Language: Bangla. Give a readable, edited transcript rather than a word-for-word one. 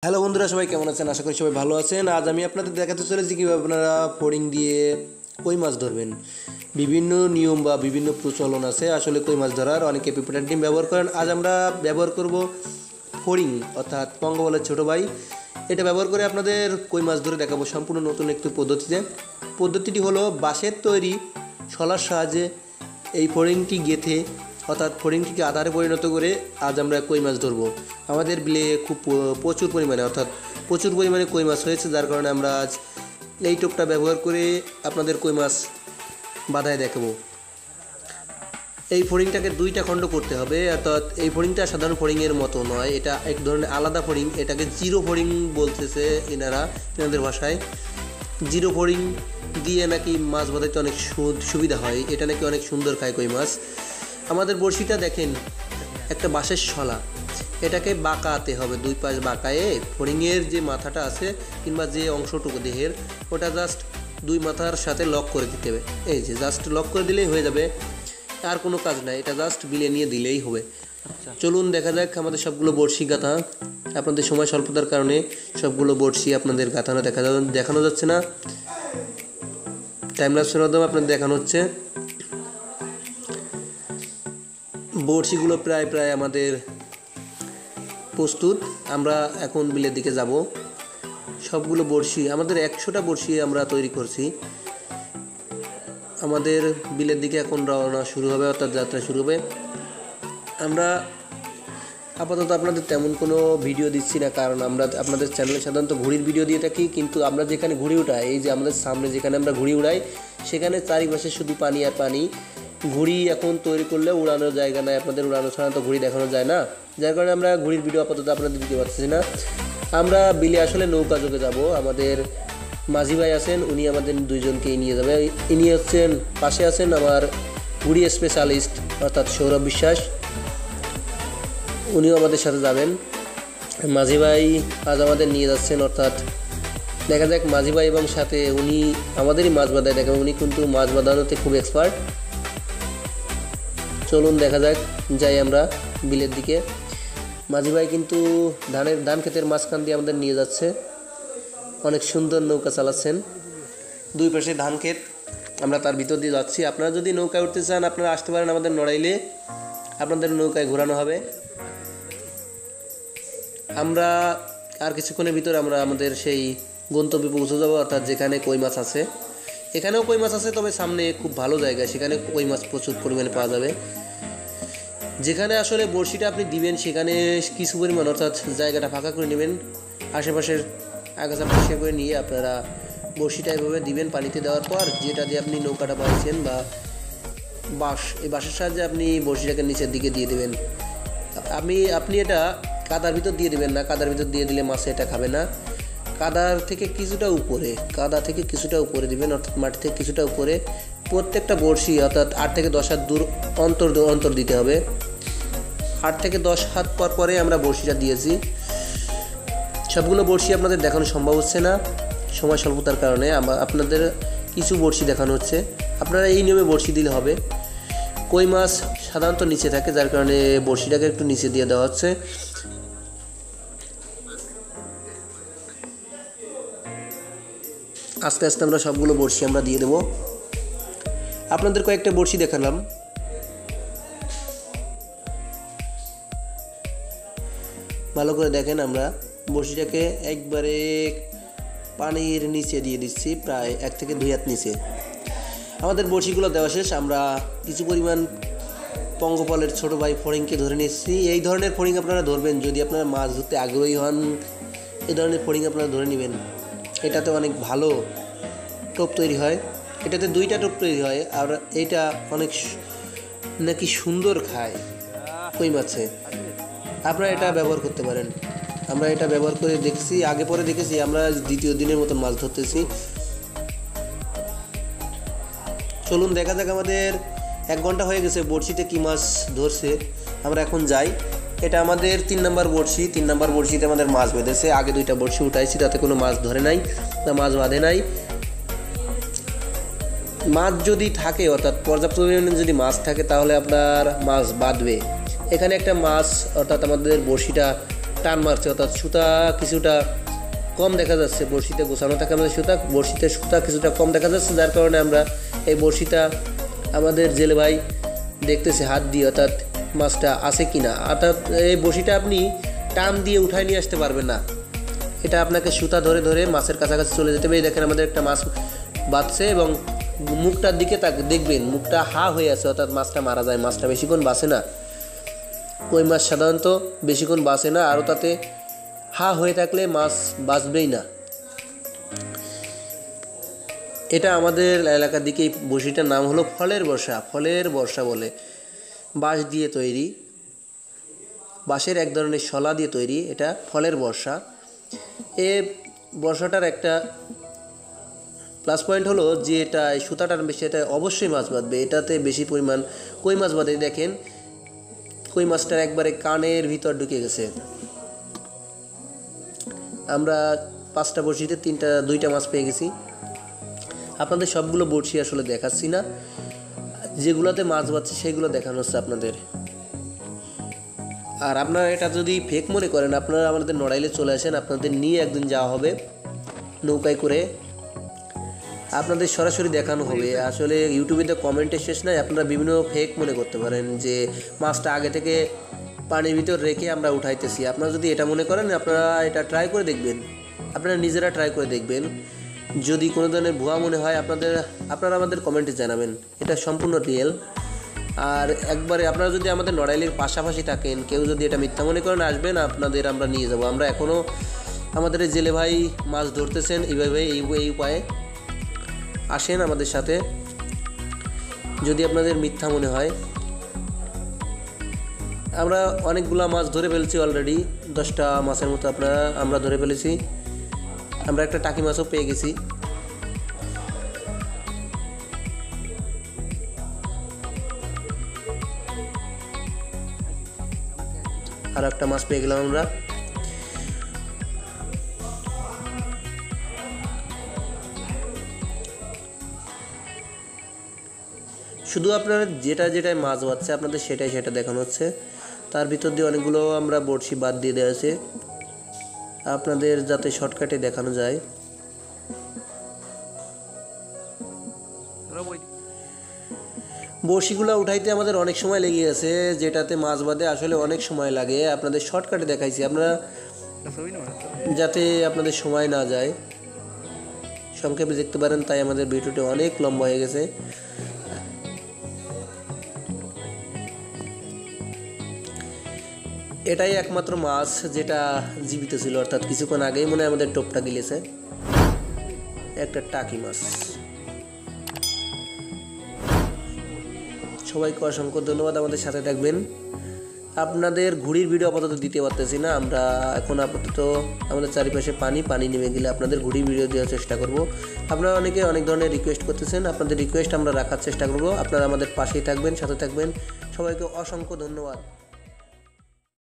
হ্যালো বন্ধুরা, সবাই কেমন আছেন? আশা করি সবাই ভালো আছেন। আজ আমি আপনাদের দেখাতে চলেছি কীভাবে আপনারা ফড়িং দিয়ে কই মাছ ধরবেন। বিভিন্ন নিয়ম বা বিভিন্ন প্রচলন আছে আসলে কই মাছ ধরার। অনেকে পিঁপড়ার ডিম ব্যবহার করেন। আজ আমরা ব্যবহার করব ফড়িং, অর্থাৎ পঙ্গবলের ছোটো ভাই। এটা ব্যবহার করে আপনাদের কই মাছ ধরে দেখাবো সম্পূর্ণ নতুন একটি পদ্ধতিতে। পদ্ধতিটি হলো বাঁশের তৈরি শলার সাহায্যে এই ফড়িংটি গেঁথে, অর্থাৎ ফড়িংটিকে আধারে পরিণত করে আজ আমরা কই মাছ ধরবো। আমাদের বিলে খুব প্রচুর পরিমাণে কই মাছ হয়েছে, যার কারণে আমরা আজ এই টোপটা ব্যবহার করে আপনাদের কই মাছ বাঁধায় দেখাবো। এই ফড়িংটাকে দুইটা খণ্ড করতে হবে, অর্থাৎ এই ফড়িংটা সাধারণ ফড়িংয়ের মতো নয়, এটা এক ধরনের আলাদা ফড়িং। এটাকে জিরো ফড়িং বলতেছে এনাদের ভাষায়। জিরো ফড়িং দিয়ে নাকি মাছ বাঁধাইতে অনেক সুবিধা হয়, এটা নাকি অনেক সুন্দর খায় কই মাছ। আমাদের বড়শিটা দেখেন, একটা বাঁশের শলা, এটাকে বাঁকাতে হবে, দুই পাশ বাঁকায়ে ফড়িংয়ের যে মাথাটা আছে কিংবা যে অংশটুকু দেহের, ওটা জাস্ট দুই মাথার সাথে লক করে দিতে হবে। এই যে জাস্ট লক করে দিলেই হয়ে যাবে, আর কোনো কাজ নাই, এটা জাস্ট বিলে নিয়ে দিলেই হবে। চলুন দেখা যাক আমাদের সবগুলো বড়শি গাঁথা। আপনাদের সময় স্বল্পতার কারণে সবগুলো বড়শি আপনাদের গাঁথানো দেখানো যাচ্ছে না, টাইম ল্যাপসের মাধ্যমে আপনাদের দেখানো হচ্ছে। বড়শিগুলো প্রায় আমাদের প্রস্তুত। আমরা এখন বিলের দিকে যাব। সবগুলো বড়শি আমাদের 100টা বড়শি আমরা তৈরি করছি। আমাদের বিলের দিকে এখন রওনা শুরু হবে, অর্থাৎ যাত্রা শুরু হবে। আমরা আপাতত আপনাদের তেমন কোনো ভিডিও দিচ্ছি না, কারণ আমরা আপনাদের চ্যানেলে সাধারণত ঘুড়ির ভিডিও দিয়ে থাকি, কিন্তু আমরা যেখানে ঘুড়ি উড়াই, এই যে আমাদের সামনে যেখানে আমরা ঘুড়ি উড়াই, সেখানে চারিপাশে শুধু পানি আর পানি। ঘুড়ি এখন তৈরি করলে উড়ানোর জায়গা নাই, আপনাদের উড়ানো ছাড়া তো ঘুড়ি দেখানো যায় না, যার কারণে আমরা ঘুড়ির ভিডিও আপাতত আপনাদের দিতে পারছি না। আমরা বিলে আসলে নৌকা যোগে যাব। আমাদের মাঝি ভাই আছেন, উনি আমাদের দুইজনকেই নিয়ে যাবে। ইনি হচ্ছেন, পাশে আছেন আমার ঘুড়ি স্পেশালিস্ট, অর্থাৎ সৌরভ বিশ্বাস, উনিও আমাদের সাথে যাবেন। মাঝি ভাই আজ আমাদের নিয়ে যাচ্ছেন, অর্থাৎ দেখা যাক মাঝি ভাই এবং সাথে উনি আমাদেরই মাছ বাঁধায় দেখাবেন। উনি কিন্তু মাছ বাঁধানোতে খুব এক্সপার্ট। চলুন দেখা যাক, যাই আমরা বিলের দিকে। মাঝি ভাই কিন্তু ধান ক্ষেতের মাঝখান দিয়ে আমাদের নিয়ে যাচ্ছে, অনেক সুন্দর নৌকা চালাচ্ছেন। দুই পাশে ধান ক্ষেত, আমরা তার ভিতর দিয়ে যাচ্ছি। আপনারা যদি নৌকায় উঠতে চান আপনারা আসতে পারেন আমাদের নড়াইলে, আপনাদের নৌকায় ঘোরানো হবে। আমরা আর কিছুক্ষণের ভিতর আমরা আমাদের সেই গন্তব্যে পৌঁছে যাবো, অর্থাৎ যেখানে কই মাছ আছে। এখানেও কই মাছ আছে, তবে সামনে খুব ভালো জায়গা, সেখানে কই মাছ প্রচুর পরিমাণে পাওয়া যাবে। যেখানে আসলে বড়শিটা আপনি দিবেন সেখানে কিছু পরিমাণ, অর্থাৎ জায়গাটা ফাঁকা করে নেবেন, আশেপাশের আগাছা পরিষ্কার করে নিয়ে আপনারা বড়শিটা এভাবে দিবেন। পানিতে দেওয়ার পর যেটা দিয়ে আপনি নৌকাটা বাঁধছেন বা এই বাঁশের সাহায্যে আপনি বড়শিটাকে নিচের দিকে দিয়ে দেবেন। আপনি এটা কাদার ভিতর দিয়ে দেবেন না, কাদার ভিতর দিয়ে দিলে মাছে এটা খাবে না। কাদা থেকে কিছুটা উপরে দিবেন, অর্থাৎ মাটি থেকে কিছুটা উপরে। প্রত্যেকটা বড়শি অর্থাৎ 8 থেকে 10 হাত দূর অন্তর দিতে হবে। 8 থেকে 10 হাত পরে আমরা বড়শিটা দিয়েছি। সবগুলো বড়শি আপনাদের দেখানো সম্ভব হচ্ছে না সময় স্বল্পতার কারণে, আপনাদের কিছু বড়শি দেখানো হচ্ছে। আপনারা এই নিয়মে বড়শি দিলে হবে। কই মাছ সাধারণত নিচে থাকে, যার কারণে বড়শিটাকে একটু নিচে দিয়ে দেওয়া হচ্ছে। আস্তে আস্তে আমরা সবগুলো বড়শি আমরা দিয়ে দেবো। আপনাদের কয়েকটা বড়শি দেখালাম। ভালো করে দেখেন, আমরা বড়শিটাকে একবারে পানির নিচে দিয়ে দিচ্ছি, প্রায় 1 থেকে 2 হাত নিচে। আমাদের বড়শিগুলো দেওয়া শেষ। আমরা কিছু পরিমাণ পঙ্গপালের ছোটো ভাই ফড়িংকে ধরে নিচ্ছি। এই ধরনের ফড়িং আপনারা ধরবেন যদি আপনারা মাছ ধরতে আগ্রহী হন, এই ধরনের ফড়িং আপনারা ধরে নেবেন। এটাতে অনেক ভালো টোপ তৈরি হয়, এটাতে 2টা টোপ তৈরি হয়, আর এইটা অনেক নাকি সুন্দর খায় কই মাছে। আপনারা এটা ব্যবহার করতে পারেন। আমরা এটা ব্যবহার করে দেখছি, আগে পরে দেখেছি। আমরা দ্বিতীয় দিনের মতন মাছ ধরতেছি। চলুন দেখা যাক, আমাদের 1 ঘন্টা হয়ে গেছে বড়শিতে কি মাছ ধরছে। আমরা এখন যাই। এটা আমাদের 3 নম্বর বড়শি। 3 নম্বর বড়শিতে আমাদের মাছ বেঁধেছে। আগে 2টা বড়শি উঠাইছি, তাতে কোনো মাছ ধরে নাই বা মাছ বাঁধে নাই। মাছ যদি থাকে, অর্থাৎ পর্যাপ্ত পরিমাণে যদি মাছ থাকে, তাহলে আপনার মাছ বাঁধবে। এখানে একটা মাছ, অর্থাৎ আমাদের বড়শিটা টান মারছে, অর্থাৎ সুতা কিছুটা কম দেখা যাচ্ছে। বড়শিতে গোছানো থাকে আমাদের সুতা, বড়শিতে সুতা কিছুটা কম দেখা যাচ্ছে, যার কারণে আমরা এই বড়শিটা আমাদের জেলে ভাই দেখতেছে হাত দিয়ে, অর্থাৎ মাছটা আছে কি না। অর্থাৎ এই বড়শিটা আপনি টান দিয়ে উঠায় নিয়ে আসতে পারবেন না, এটা আপনাকে সুতা ধরে ধরে মাছের কাছাকাছি চলে যেতে হবে। এই দেখেন আমাদের একটা মাছ বাঁচছে এবং মুখটার দিকে তাকে দেখবেন, মুখটা হা হয়ে আছে, অর্থাৎ মাছটা মারা যায়। মাছটা বেশিক্ষণ বাঁচে না, কই মাছ সাধারণত বেশিক্ষণ বাঁচে না, আরও তাতে হা হয়ে থাকলে মাছ বাঁচবেই না। এটা আমাদের এলাকার দিকে এই বড়শিটার নাম হলো ফলের বর্ষা। ফলের বর্ষা বলে, বাঁশ দিয়ে তৈরি, বাঁশের এক ধরনের শলা দিয়ে তৈরি, এটা ফলের বর্ষা। এ বর্ষাটার একটা প্লাস পয়েন্ট হলো যে এটা সুতাটার বেশি, এটা অবশ্যই মাছ বাঁধবে, এটাতে বেশি পরিমাণ কই মাছ বাঁধে। দেখেন কই মাছটার একবারে কানের ভিতর ঢুকে গেছে। আমরা 5টা বড়শিতে 2টা মাছ পেয়ে গেছি। আপনাদের সবগুলো বড়শি আসলে দেখাচ্ছি না, যেগুলোতে মাছ বাঁধছে সেগুলো দেখানো হচ্ছে আপনাদের। আর আপনারা এটা যদি ফেক মনে করেন, আপনারা আমাদের নড়াইলে চলে আসেন, আপনাদের নিয়ে একদিন যাওয়া হবে নৌকায় করে, আপনাদের সরাসরি দেখানো হবে। আসলে ইউটিউবে তো কমেন্টের শেষ নাই, আপনারা বিভিন্ন ফেক মনে করতে পারেন যে মাছটা আগে থেকে পানির ভিতর রেখে আমরা উঠাইতেছি। আপনারা যদি এটা মনে করেন, আপনারা এটা ট্রাই করে দেখবেন, আপনারা নিজেরা ট্রাই করে দেখবেন। যদি কোনো ধরনের ভুয়া মনে হয় আপনারা আমাদের কমেন্টে জানাবেন, এটা সম্পূর্ণ রিয়েল। আর একবারে আপনারা যদি আমাদের নড়াইলের পাশাপাশি থাকেন, কেউ যদি এটা মিথ্যা মনে করেন, আসবেন, আপনাদের আমরা নিয়ে যাব। আমরা এখনও আমাদের জেলে ভাই মাছ ধরতেছেন এইভাবে, এই উপায়ে আসেন আমাদের সাথে। যদি আপনাদের মিথ্যা মনে হয়, আমরা অনেকগুলা মাছ ধরে ফেলছি অলরেডি, 10টা মাছের মতো আমরা ধরে ফেলেছি। আমরা একটা টাকি মাছও পেয়ে গেছি। আর একটা মাছ পেয়ে গেলাম আমরা। শুধু আপনারা যেটায় মাছ বাঁধছে আপনাদের সেটা দেখানো হচ্ছে। তার ভিতর দিয়ে অনেকগুলো আমরা বড়শি বাদ দিয়ে দেওয়া আছে, আপনাদের যাতে শর্টকাটে দেখানো যায়। বড়শিগুলো উঠাইতে আমাদের অনেক সময় লেগে গেছে, যেটাতে মাছ বাঁধে আসলে অনেক সময় লাগে। আপনাদের শর্টকাটে দেখাইছি, আপনারা যাতে আপনাদের সময় না যায়, সংক্ষেপে দেখতে পারেন, তাই আমাদের ভিডিওটি অনেক লম্বা হয়ে গেছে। এটাই একমাত্র মাছ যেটা জীবিত ছিল, অর্থাৎ কিছুক্ষণ আগেই মনে হয় আমাদের টোপটা গিলেছে, একটা টাকি মাছ। সবাইকে অসংখ্য ধন্যবাদ, আমাদের সাথে থাকবেন। আপনাদের ঘুড়ির ভিডিও আপাতত দিতে পারতেছি না, আমরা এখন আপাতত আমাদের চারিপাশে পানি নেমে গেলে আপনাদের ঘুড়ির ভিডিও দেওয়ার চেষ্টা করব। আপনারা অনেকে অনেক ধরনের রিকোয়েস্ট করতেছেন, আপনাদের রিকোয়েস্ট আমরা রাখার চেষ্টা করব। আপনারা আমাদের পাশেই থাকবেন, সাথে থাকবেন। সবাইকে অসংখ্য ধন্যবাদ।